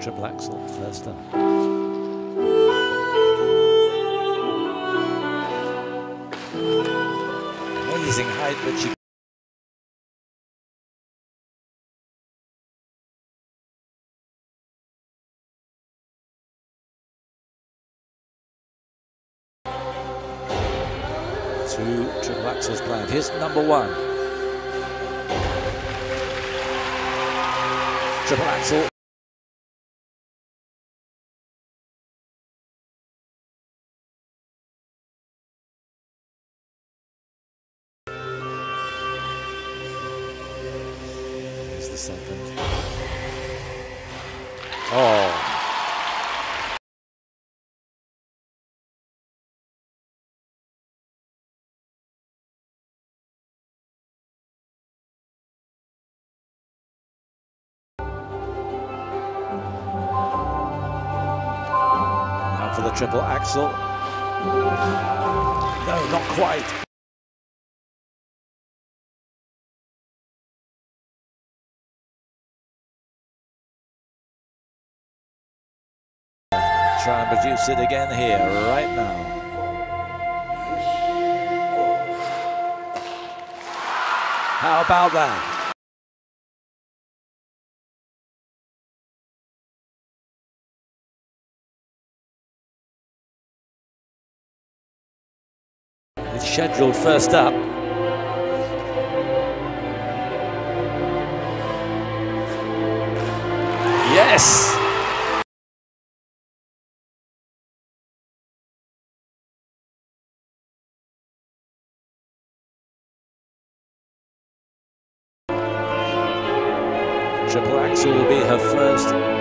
triple axel first up. Amazing height that she two triple axels planned. Here's number one. Triple axel. Here's the second. Oh. For the triple axel. No, not quite. Try and produce it again here, right now. How about that? It's scheduled first up. Yes! Triple axel will be her first